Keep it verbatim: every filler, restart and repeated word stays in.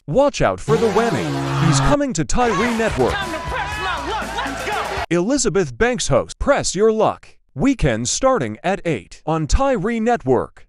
Watch out for the whammy. He's coming to Tyree Network. Time to press my luck. Let's go. Elizabeth Banks hosts Press Your Luck. Weekends starting at eight on Tyree Network.